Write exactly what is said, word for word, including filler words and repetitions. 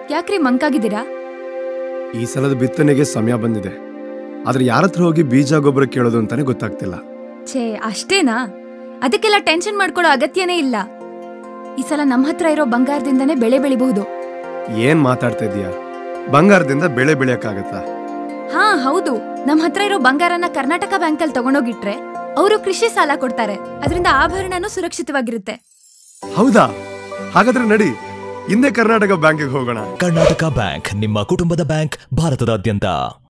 ಯಾಕ್ರಿ ಮಂಕಾಗಿದ್ದೀರಾ? ಈ ಸಲದ ಬಿತ್ತನೆಗೆ ಸಮಯ ಬಂದಿದೆ, ಆದ್ರೆ ಯಾರತ್ರ ಹೋಗಿ ಬೀಜ ಗೊಬ್ಬರ ಕೇಳೋದು ಅಂತಾನೆ ಗೊತ್ತಾಗ್ತಿಲ್ಲ. ಛೇ, ಅಷ್ಟೇನಾ? ಅದಕ್ಕೆಲ್ಲ ಟೆನ್ಷನ್ ಮಾಡ್ಕೊಳ್ಳೋ ಅಗತ್ಯನೇ ಇಲ್ಲ. ಈ ಸಲ ನಮ್ಮ ಹತ್ರ ಇರೋ ಬಂಗಾರದಿಂದನೇ ಬೆಳೆ ಬೆಳಿಬಹುದು. ಏನ್ ಮಾತಾಡ್ತಾ ಇದೀಯಾ? ಬಂಗಾರದಿಂದ ಬೆಳೆ ಬೆಳೆಯಕ್ಕಾಗತ್ತಾ? ಹಾ ಹೌದು, ನಮ್ಮ ಹತ್ರ ಇರೋ ಬಂಗಾರನ ಕರ್ನಾಟಕ ಬ್ಯಾಂಕಲ್ಲಿ ತಗೊಂಡೋಗಿಟ್ರೆ ಅವರು ಕೃಷಿ ಸಾಲ ಕೊಡ್ತಾರೆ. ಅದರಿಂದ ಆಭರಣನೂ ಸುರಕ್ಷಿತವಾಗಿರುತ್ತೆ. ಹೌದಾ? ಹಾಗಾದ್ರೆ ನಡಿ, ಹಿಂದೆ ಕರ್ನಾಟಕ ಬ್ಯಾಂಕಿಗೆ ಹೋಗೋಣ. ಕರ್ನಾಟಕ ಬ್ಯಾಂಕ್, ನಿಮ್ಮ ಕುಟುಂಬದ ಬ್ಯಾಂಕ್, ಭಾರತದಾದ್ಯಂತ.